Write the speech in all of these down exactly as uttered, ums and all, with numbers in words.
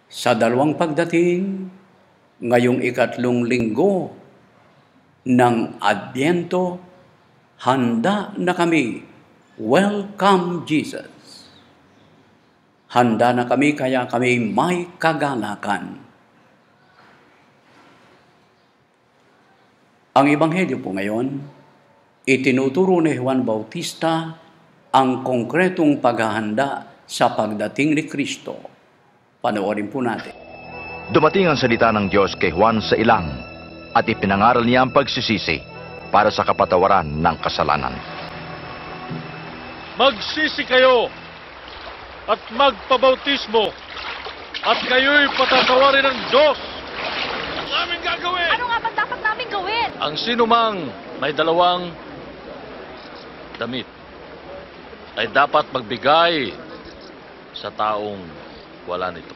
Sa dalawang pagdating, ngayong ikatlong linggo ng Adbyento, handa na kami. Welcome, Jesus. Handa na kami, kaya kami may kagalakan. Ang Ebanghelyo po ngayon, itinuturo ni Juan Bautista ang konkretong paghahanda sa pagdating ni Kristo. Panoorin po natin. Dumating ang salita ng Diyos kay Juan sa ilang at ipinangaral niya ang pagsisisi para sa kapatawaran ng kasalanan. Magsisi kayo at magpabautismo at kayo'y patatawarin ng Diyos. Ang aming gagawin! Ano nga ba dapat namin gawin? Ang sinumang may dalawang damit ay dapat magbigay sa taong wala nito.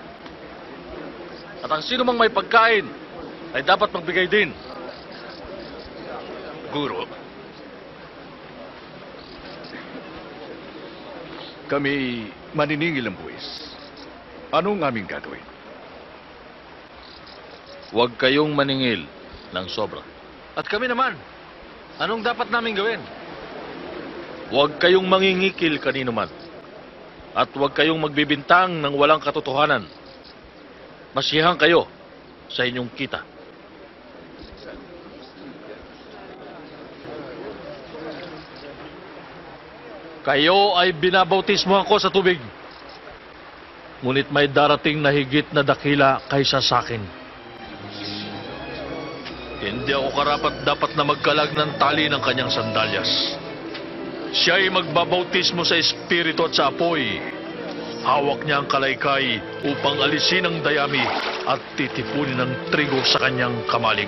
At ang sinumang may pagkain ay dapat magbigay din. Guro, kami maniningil ng buwis. Anong aming gagawin? huwag kayong maningil ng sobra. At kami naman, anong dapat namin gawin? Huwag kayong mangingikil kanino man. At huwag kayong magbibintang ng walang katotohanan. Masiyahan kayo sa inyong kita. Kayo ay binabautismo ako sa tubig. Ngunit may darating na higit na dakila kaysa sa akin. Hindi ako karapat dapat na magkalag ng tali ng kanyang sandalyas. Siya ay magbabautismo sa Espiritu at sa apoy. Hawak niya ang kalaykay upang alisin ang dayami at titipunin ang trigo sa kanyang kamalig.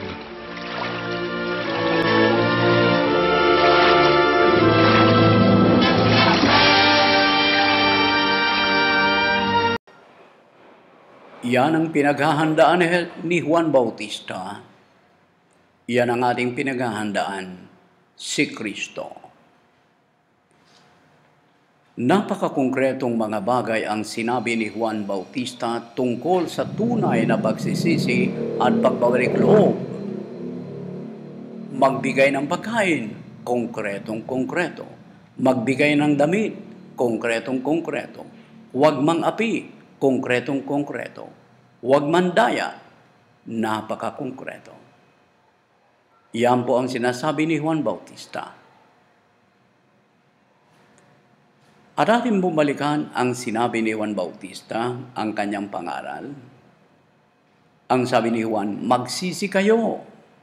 Yan ang pinaghahandaan ni Juan Bautista. Yan ang ating pinaghahandaan, si Kristo. Napakakongkretong mga bagay ang sinabi ni Juan Bautista tungkol sa tunay na pagsisisi at pagbabalik loob. Magbigay ng pagkain, konkretong konkreto. Magbigay ng damit, konkretong konkreto. Huwag mang-api, konkretong konkreto. Huwag mandaya, napakakongkreto. Yan po ang sinasabi ni Juan Bautista. At ating bumalikan ang sinabi ni Juan Bautista, ang kanyang pangaral. Ang sabi ni Juan, magsisi kayo.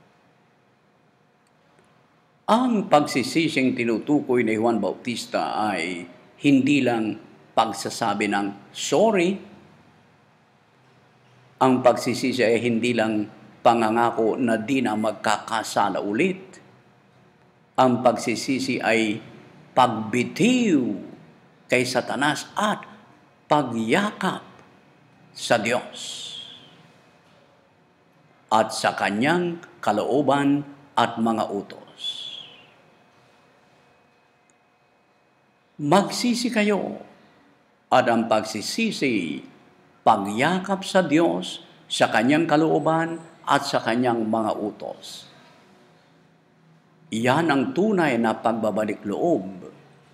Ang pagsisising tinutukoy ni Juan Bautista ay hindi lang pagsasabi ng sorry. Ang pagsisisi ay hindi lang pangangako na di na magkakasala ulit. Ang pagsisisi ay pagbitiw kay Satanas at pagyakap sa Diyos at sa kanyang kalooban at mga utos. Magsisi kayo, at ang pagsisisi, pagyakap sa Diyos, sa kanyang kalooban at sa kanyang mga utos. Iyan ang tunay na pagbabalik loob.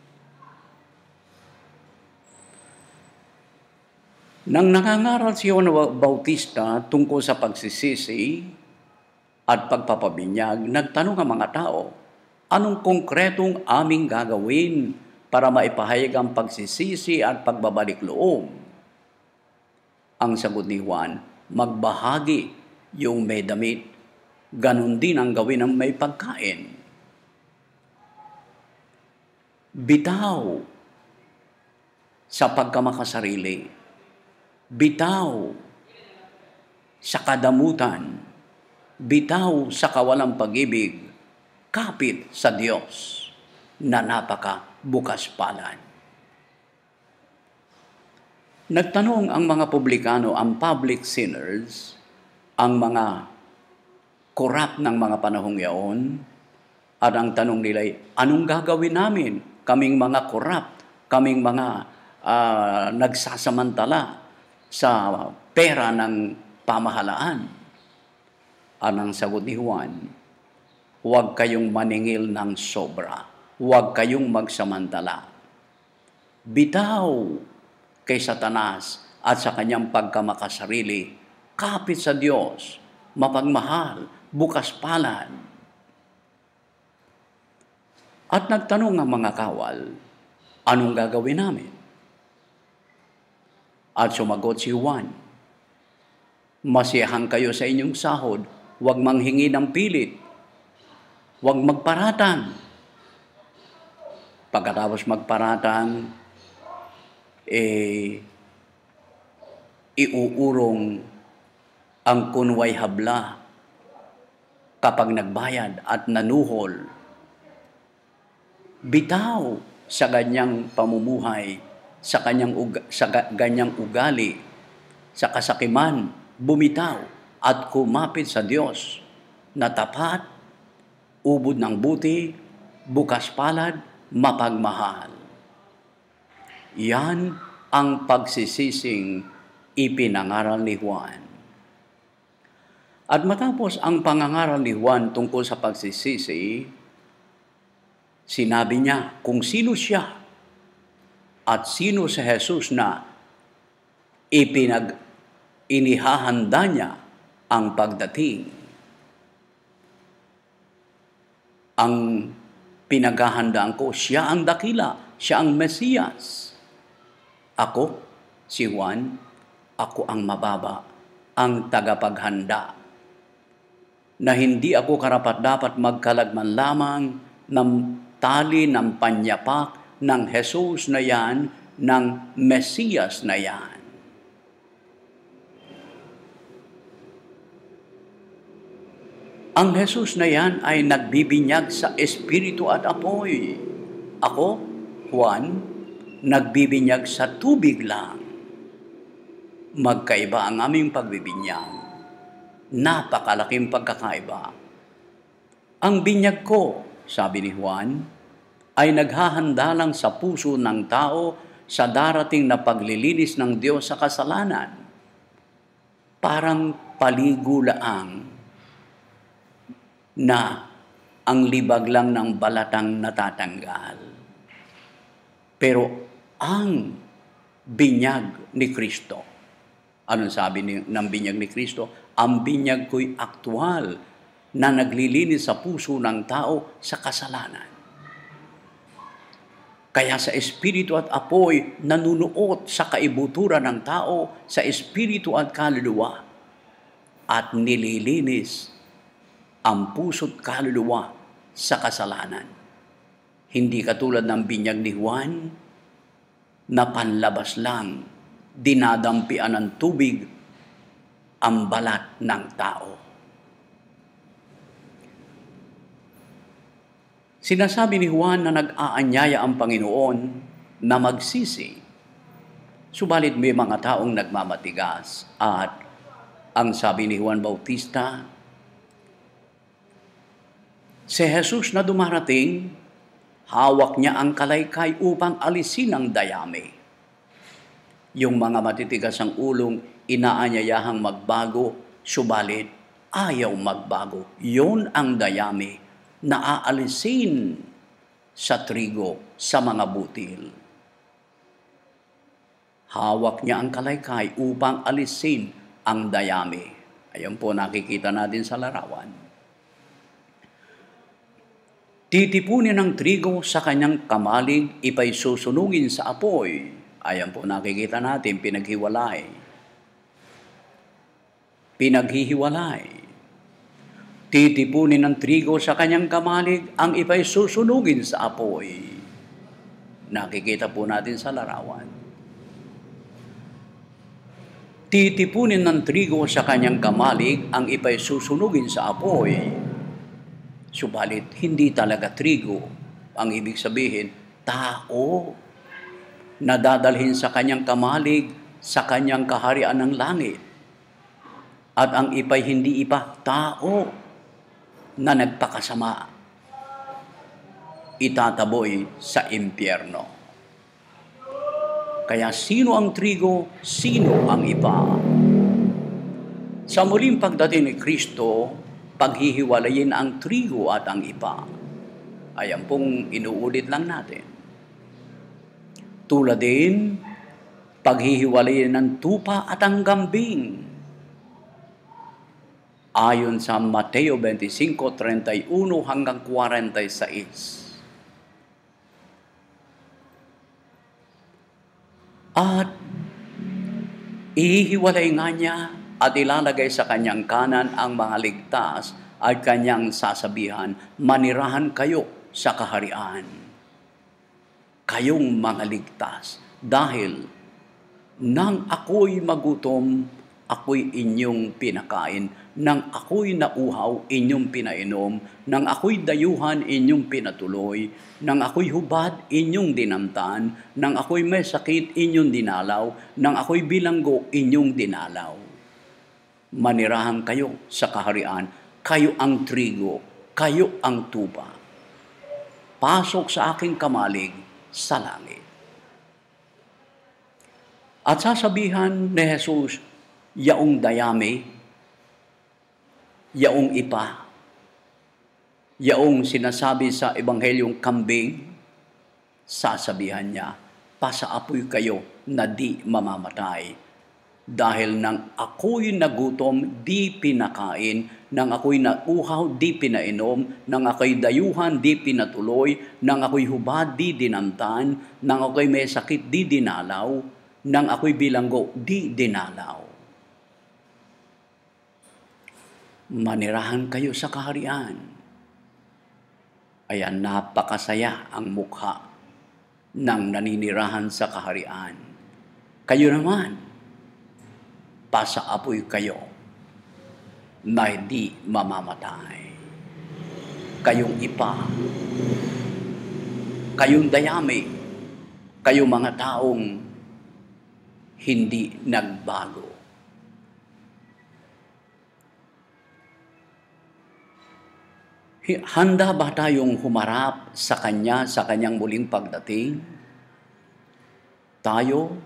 Nang nangangaral si Juan Bautista tungkol sa pagsisisi at pagpapabinyag, nagtanong ang mga tao, anong konkretong aming gagawin para maipahayag ang pagsisisi at pagbabalik loob? Ang sagot ni Juan, magbahagi yung may damit, ganun din ang gawin ng may pagkain. Bitaw sa pagkamakasarili. Bitaw sa kadamutan, bitaw sa kawalang pag-ibig, kapit sa Diyos na napaka bukas palad. Nagtanong ang mga publikano, ang public sinners, ang mga korap ng mga panahong yaon, at ang tanong nila ay, anong gagawin namin? Kaming mga korap, kaming mga uh, nagsasamantala sa pera ng pamahalaan. Anong sagot ni Juan? Huwag kayong maningil ng sobra. Huwag kayong magsamantala. Bitaw kay Satanas at sa kanyang pagkamakasarili, kapit sa Diyos, mapagmahal, bukas palad. At nagtanong ang mga kawal, anong gagawin namin? At sumagot si Juan, masiyahan kayo sa inyong sahod, huwag manghingi ng pilit, huwag magparatang. Pagkatapos magparatang, eh, iuurong ang kunway habla kapag nagbayad at nanuhol. Bitaw sa ganyang pamumuhay, sa kanyang uga, sa ganyang ugali, sa kasakiman, bumitaw at kumapit sa Diyos na tapat, ubod ng buti, bukas palad, mapagmahal. Yan ang pagsisising ipinangaral ni Juan. At matapos ang pangangaral ni Juan tungkol sa pagsisisi, sinabi niya kung sino siya at sino si Jesus na ipinag inihahanda niya ang pagdating. Ang pinaghahandaan ko, siya ang dakila, siya ang Mesiyas. Ako, si Juan, ako ang mababa, ang tagapaghanda, na hindi ako karapat-dapat magkalagman lamang ng tali ng panyapak ng Jesus na yan, ng Mesiyas na yan. Ang Jesus na yan ay nagbibinyag sa espiritu at apoy. Ako, Juan, nagbibinyag sa tubig lang. Magkaiba ang aming pagbibinyag. Napakalaking pagkakaiba. Ang binyag ko, sabi ni Juan, ay naghahanda lang sa puso ng tao sa darating na paglilinis ng Diyos sa kasalanan. Parang paligulaang na ang libag lang ng balatang natatanggal. Pero ang binyag ni Kristo, anong sabi ni, ng binyag ni Kristo? Ang binyag ko'y aktwal na naglilinis sa puso ng tao sa kasalanan. Kaya sa espiritu at apoy, nanunuot sa kaibuturan ng tao sa espiritu at kaluluwa at nililinis ang puso't kaluluwa sa kasalanan. Hindi katulad ng binyag ni Juan na panlabas lang, dinadampian ng tubig ang balat ng tao. Sinasabi ni Juan na nag-aanyaya ang Panginoon na magsisi. Subalit may mga taong nagmamatigas at ang sabi ni Juan Bautista, si Jesus na dumarating, hawak niya ang kalaykay upang alisin ang dayami. Yung mga matitigas ang ulong, inaanyayahang magbago, subalit ayaw magbago. Yun ang dayami na aalisin sa trigo, sa mga butil. Hawak niya ang kalaykay upang alisin ang dayami. Ayan po nakikita natin sa larawan. Titipunin ang trigo sa kanyang kamalig, ipa'y susunugin sa apoy. Ayan po nakikita natin, pinaghiwalay. Pinaghihiwalay. Titipunin ang trigo sa kanyang kamalig, ang ipa'y susunugin sa apoy. Nakikita po natin sa larawan. Titipunin ng trigo sa kanyang kamalig, ang ipa'y susunugin sa apoy. Subalit, hindi talaga trigo. Ang ibig sabihin, tao na dadalhin sa kanyang kamalig, sa kanyang kaharian ng langit. At ang ipa'y hindi ipa, tao na nagpakasama. Itataboy sa impyerno. Kaya sino ang trigo, sino ang ipa? Sa muling pagdating ni Kristo, paghihiwalayin ang trigo at ang ipa. Ayan pong inuulit lang natin. Tulad din, paghihiwalayin ng tupa at ang gambing. Ayon sa Mateo twenty-five, thirty-one hanggang forty-six. At ihiwalay nga niya at ilalagay sa kanyang kanan ang mga ligtas at kanyang sasabihan, manirahan kayo sa kaharian. Kayong mga ligtas, dahil nang ako'y magutom, ako'y inyong pinakain. Nang ako'y nauhaw, inyong pinainom. Nang ako'y dayuhan, inyong pinatuloy. Nang ako'y hubad, inyong dinamtan. Nang ako'y may sakit, inyong dinalaw. Nang ako'y bilanggo, inyong dinalaw. Manirahan kayo sa kaharian. Kayo ang trigo, kayo ang tupa. Pasok sa aking kamalig sa langit. At sasabihan ni Jesus, yaong dayami, yaong ipa, yaong sinasabi sa Ebanghelyong kambing, sasabihan niya, pasaapoy kayo na di mamamatay. Dahil nang ako'y nagutom, di pinakain, nang ako'y nauhaw, di pinainom, nang ako'y dayuhan, di pinatuloy, nang ako'y hubad, di dinamtan, nang ako'y may sakit, di dinalaw, nang ako'y bilanggo, di dinalaw. Manirahan kayo sa kaharian. Ayan, napakasaya ang mukha ng naninirahan sa kaharian. Kayo naman, pasaapoy kayo na hindi mamamatay. Kayong ipa, kayong dayami, kayong mga taong hindi nagbago. Handa ba tayong humarap sa Kanya sa Kanyang muling pagdating? Tayo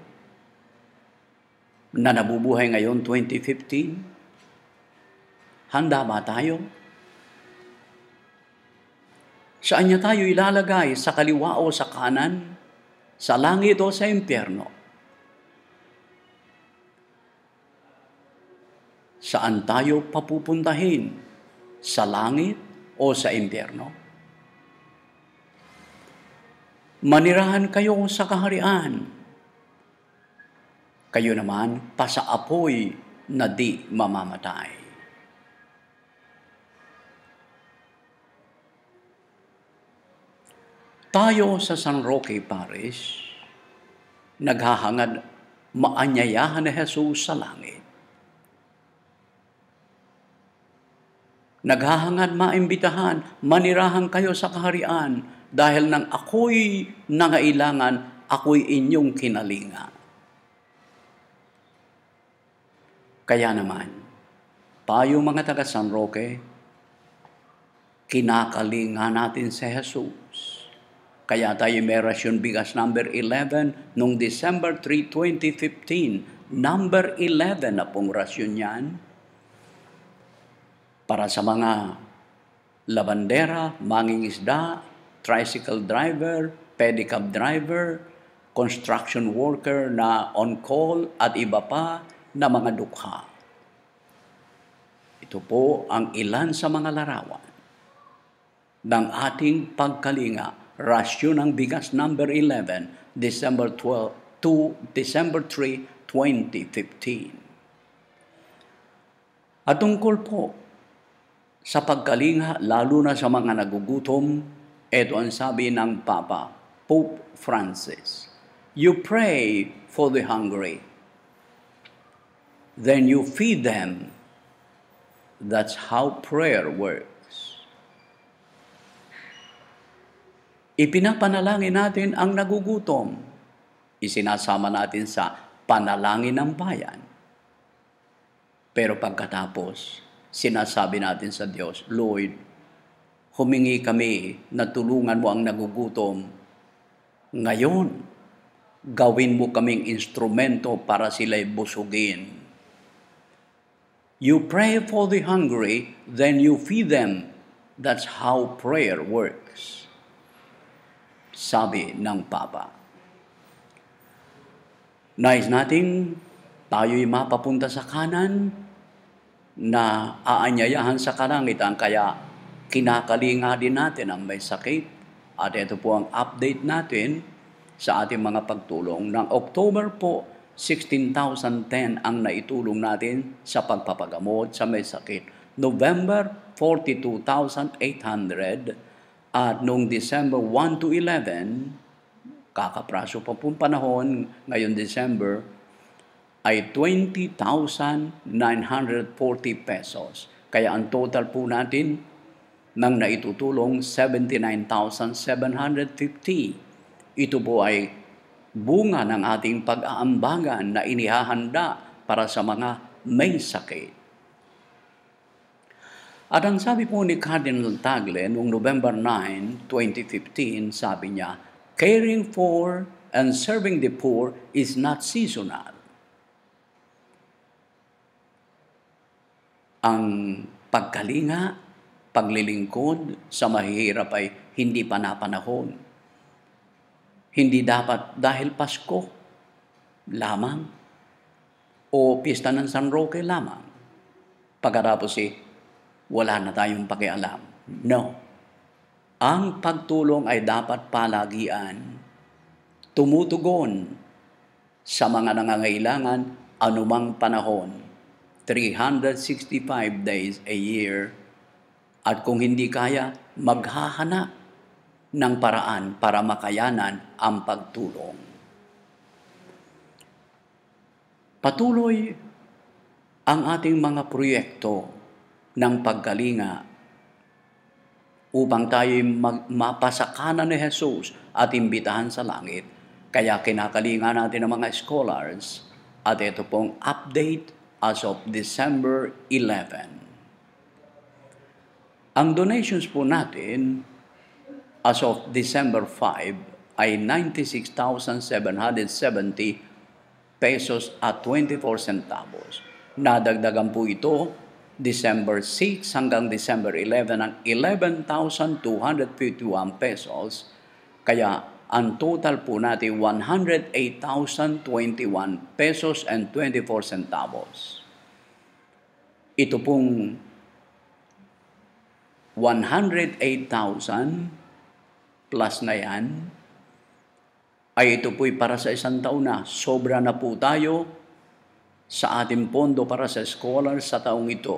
na nabubuhay ngayon twenty fifteen, handa ba tayo? Saan niya tayo ilalagay? Sa kaliwa o sa kanan? Sa langit o sa impyerno? Saan tayo papupuntahin? Sa langit o sa impyerno? Manirahan kayo sa kaharian. Kayo naman, pasaapoy na di mamamatay. Tayo sa San Roque Parish, naghahangad maanyayahan ni Jesus sa langit. Naghahangad maimbitahan, manirahan kayo sa kaharian, dahil nang ako'y nangailangan, ako'y inyong kinalinga. Kaya naman, tayo mga taga San Roque, kinakalinga natin si Jesus. Kaya tayo may rasyon bigas number eleven noong December third, twenty fifteen. Number eleven na pong rasyon yan. Para sa mga labandera, mangingisda, tricycle driver, pedicab driver, construction worker na on-call at iba pa na mga dukha. Ito po ang ilan sa mga larawan ng ating pagkalinga. Rasyon ng bigas number eleven, December twelfth to December third, twenty fifteen. At tungkol po sa pagkalinga, lalo na sa mga nagugutom, ito ang sabi ng Papa, Pope Francis. You pray for the hungry, then you feed them. That's how prayer works. Ipinapanalangin natin ang nagugutom. Isinasama natin sa panalangin ng bayan. Pero pagkatapos, sinasabi natin sa Diyos, Lord, humingi kami na tulungan mo ang nagugutom ngayon Gawin mo kaming instrumento para sila'y busugin. You pray for the hungry, then you feed them. That's how prayer works. Sabi ng Papa. Nais nating tayo'y mapapunta sa kanan na aanyayahan sa kalangitan, kaya kinakalinga din natin ang may sakit. At ito po ang update natin sa ating mga pagtulong. Ng October po, sixteen thousand ten ang naitulong natin sa pagpapagamot sa may sakit. November, forty-two thousand eight hundred. At noong December one to eleven, kakapraso pa pong panahon, ngayon December, ay twenty thousand nine hundred forty pesos. Kaya ang total po natin ng naitutulong, seventy-nine thousand seven hundred fifty. Ito po ay bunga ng ating pag-aambagan na inihahanda para sa mga may sakit. At ang sabi po ni Cardinal Tagle noong November nine, twenty fifteen, sabi niya, caring for and serving the poor is not seasonal. Ang pagkalinga, paglilingkod sa mahihirap ay hindi panapanahon. Hindi dapat dahil Pasko lamang o Pista ng San Roque lamang. Pagkatapos eh, wala na tayong pakialam. No. Ang pagtulong ay dapat palagian, tumutugon sa mga nangangailangan anumang panahon, three hundred sixty-five days a year, at kung hindi kaya, maghahanap ng paraan para makayanan ang pagtulong. Patuloy ang ating mga proyekto ng pagkalinga upang tayo mapasakanan ni Jesus at imbitahan sa langit. Kaya kinakalinga natin ang mga scholars at ito pong update as of December eleventh. Ang donations po natin as of December fifth ay ninety-six thousand seven hundred seventy pesos at twenty-four centavos. Nadagdagan po ito December sixth hanggang December eleventh ng eleven thousand two hundred fifty-one pesos. Kaya ang total po natin one hundred eight thousand twenty-one pesos and twenty-four centavos. Ito pong one hundred eight thousand plus na yan, ay ito po'y para sa isang taon na. Sobra na po tayo sa ating pondo para sa scholars sa taong ito.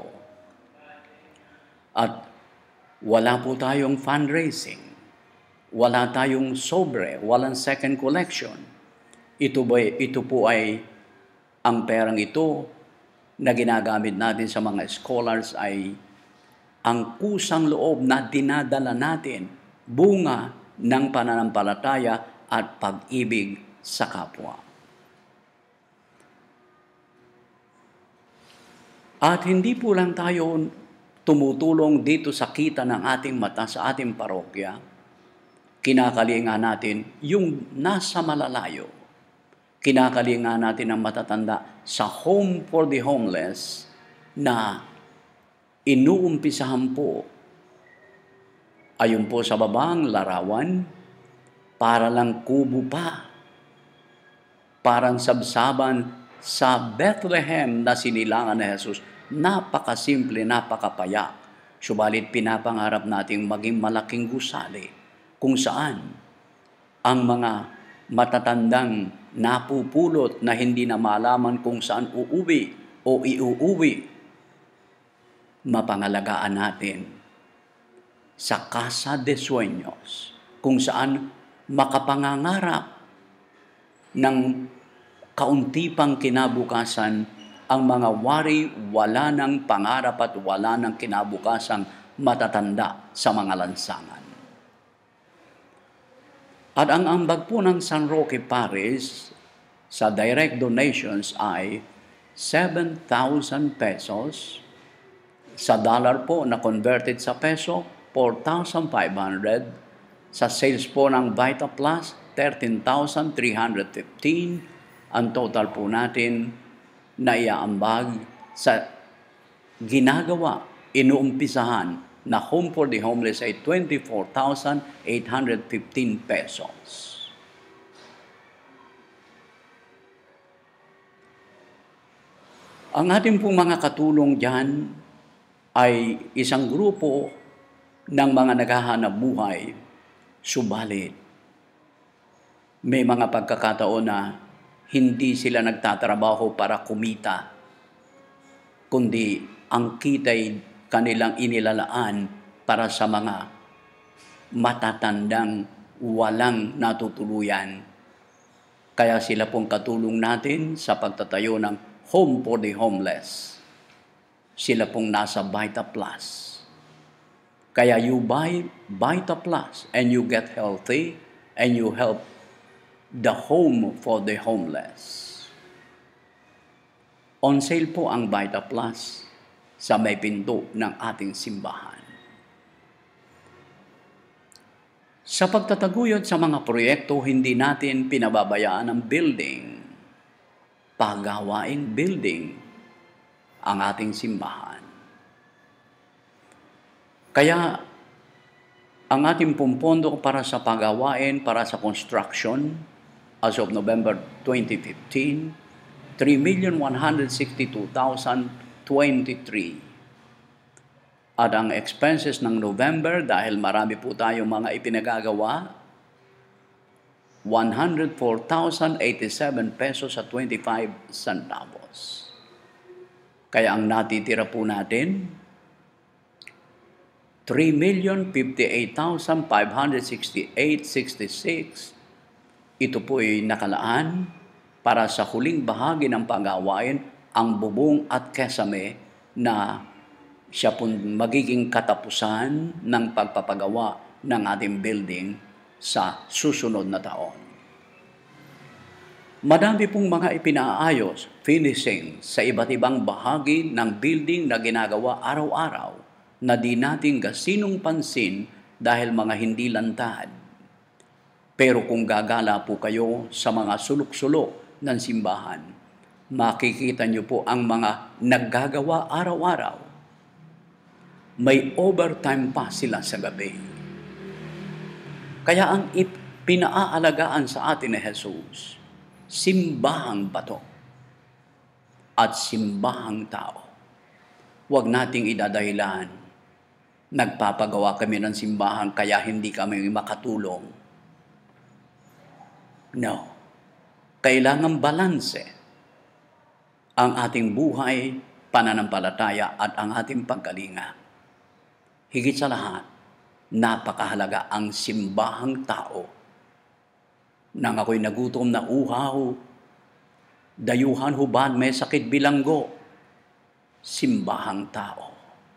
At wala po tayong fundraising. Wala tayong sobre. Walang second collection. Ito, ba, ito po ay ang perang ito na ginagamit natin sa mga scholars ay ang kusang loob na dinadala natin, bunga ng pananampalataya at pag-ibig sa kapwa. At hindi po lang tayo tumutulong dito sa kita ng ating mata sa ating parokya. Kinakalinga natin yung nasa malalayo. Kinakalinga natin ang matatanda sa Home for the Homeless na inuumpisahan po ayon po sa babang larawan, para lang kubo pa. Parang sabsaban sa Bethlehem na sinilangan ni Jesus. Napakasimple, napakapayak. Subalit pinapangarap nating maging malaking gusali kung saan ang mga matatandang napupulot na hindi na malaman kung saan uuwi o iuuwi, mapangalagaan natin sa Casa de Sueños, kung saan makapangangarap ng kaunti pang kinabukasan ang mga wari wala ng pangarap at wala ng kinabukasang matatanda sa mga lansangan. At ang ambag po ng San Roque Parish sa direct donations ay seven thousand pesos. Sa dollar po na converted sa peso, four thousand five hundred. Sa sales po ng Vita Plus, thirteen thousand three hundred fifteen. Ang total po natin na iaambag sa ginagawa, inuumpisahan na Home for the Homeless ay twenty-four thousand eight hundred fifteen pesos. Ang ating pong mga katulong dyan ay isang grupo ng mga naghahanap buhay, subalit may mga pagkakataon na hindi sila nagtatrabaho para kumita, kundi ang kita'y kanilang inilalaan para sa mga matatandang walang natutuluyan. Kaya sila pong katulong natin sa pagtatayo ng Home for the Homeless. Sila pong nasa Vita Plus. Kaya you buy Vita Plus and you get healthy and you help the Home for the Homeless. On sale po ang Vita Plus sa may pinto ng ating simbahan. Sa pagtataguyod sa mga proyekto, hindi natin pinababayaan ang building, pagawaing building, ang ating simbahan. Kaya ang ating pumpondo para sa pagawain, para sa construction, as of November twenty fifteen, three million one hundred sixty-two thousand twenty-three. At ang expenses ng November, dahil marami po tayong mga ipinagagawa, one hundred four thousand eighty-seven pesos at twenty-five centavos. Kaya ang natitira po natin, three million fifty-eight thousand five hundred sixty-eight point six six. Ito po ay nakalaan para sa huling bahagi ng pag-awain, ang bubong at kesame na siya po magiging katapusan ng pagpapagawa ng ating building sa susunod na taon. Madami pong mga ipinaayos, finishing sa iba't ibang bahagi ng building na ginagawa araw-araw na di natin gasinong pansin dahil mga hindi lantad. Pero kung gagala po kayo sa mga sulok-sulok ng simbahan, makikita niyo po ang mga naggagawa araw-araw. May overtime pa sila sa gabi. Kaya ang pinaalagaan sa atin ni Jesus, simbahang bato at simbahang tao. Huwag nating idadahilan, nagpapagawa kami ng simbahan kaya hindi kami makatulong. No. Kailangan balanse ang ating buhay, pananampalataya at ang ating pagkalinga. Higit sa lahat, napakahalaga ang simbahang tao. Nang ako'y nagutom na uhaw, dayuhan hubad may sakit bilanggo, simbahang tao.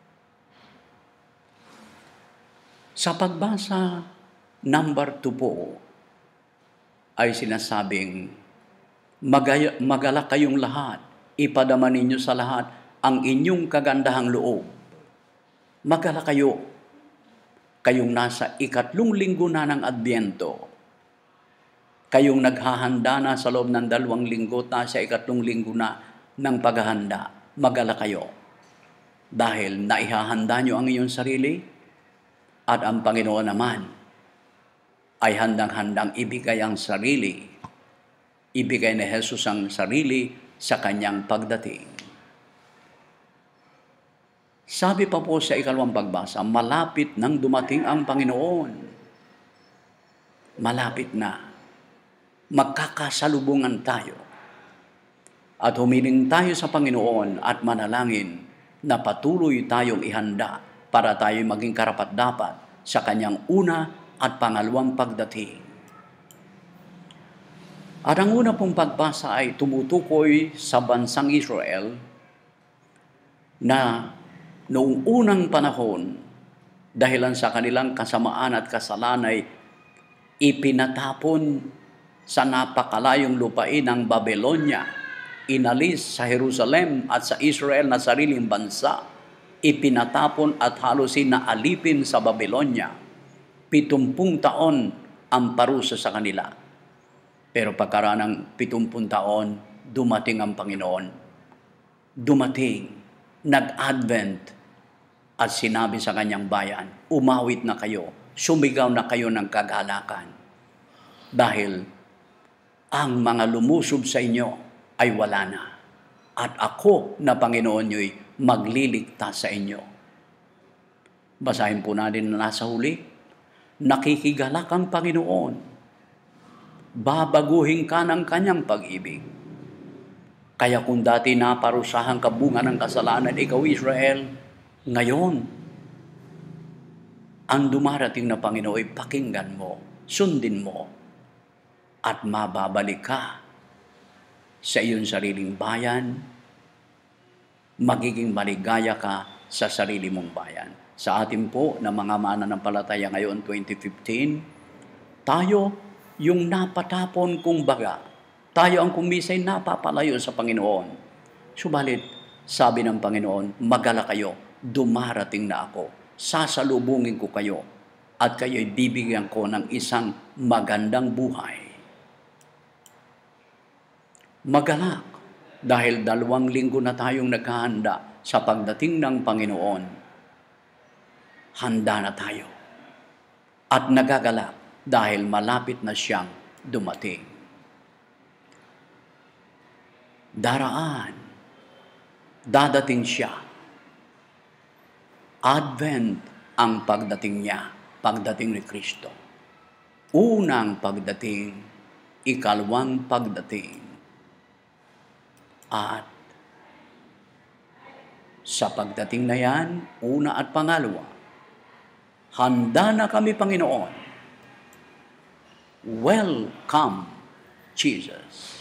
Sa pagbasa number two po, ay sinasabing, Magaya, magala kayong lahat, ipadama ninyo sa lahat ang inyong kagandahang loob. Magala kayo, kayong nasa ikatlong linggo na ng Adbyento, kayong naghahanda na sa loob ng dalawang linggo at sa ikatlong linggo na ng paghahanda, magala kayo. Dahil naihahanda nyo ang inyong sarili at ang Panginoon naman ay handang-handang ibigay ang sarili. Ibigay ni Jesus ang sarili sa kanyang pagdating. Sabi pa po sa ikalawang pagbasa, malapit nang dumating ang Panginoon. Malapit na. Magkakasalubungan tayo. At humiling tayo sa Panginoon at manalangin na patuloy tayong ihanda para tayo maging karapat-dapat sa kanyang una at pangalawang pagdating. At ang una pong pagbasa ay tumutukoy sa bansang Israel na noong unang panahon, dahilan sa kanilang kasamaan at kasalanan ay ipinatapon sa napakalayong lupain ng Babylonia, inalis sa Jerusalem at sa Israel na sariling bansa, ipinatapon at halusin na alipin sa Babylonia. Pitumpung taon ang parusa sa kanila. Pero pagkaraan ng pitumpung taon, dumating ang Panginoon. Dumating, nag-advent, at sinabi sa kanyang bayan, umawit na kayo, sumigaw na kayo ng kagalakan. Dahil ang mga lumusob sa inyo ay wala na. At ako na Panginoon nyo'y magliligtas sa inyo. Basahin po natin na nasa huli. Nakikigalak ang Panginoon. Babaguhin ka ng kanyang pag-ibig. Kaya kung dati naparusahan ka bunga ng kasalanan, ikaw Israel, ngayon, ang dumarating na Panginoon ay pakinggan mo, sundin mo, at mababalik ka sa iyong sariling bayan, magiging maligaya ka sa sarili mong bayan. Sa atin po na mga mananampalataya ngayon twenty fifteen, tayo yung napatapon kung baga. Tayo ang kumisay napapalayo sa Panginoon. Subalit, sabi ng Panginoon, magala kayo, dumarating na ako. Sasalubungin ko kayo at kayo'y bibigyan ko ng isang magandang buhay. Magalak dahil dalawang linggo na tayong naghahanda sa pagdating ng Panginoon. Handa na tayo. At nagagalak dahil malapit na siyang dumating. Daraan, dadating siya. Advent ang pagdating niya, pagdating ni Kristo. Unang pagdating, ikalawang pagdating. At sa pagdating na yan, una at pangalawa, handa na kami, Panginoon. Welcome, Jesus.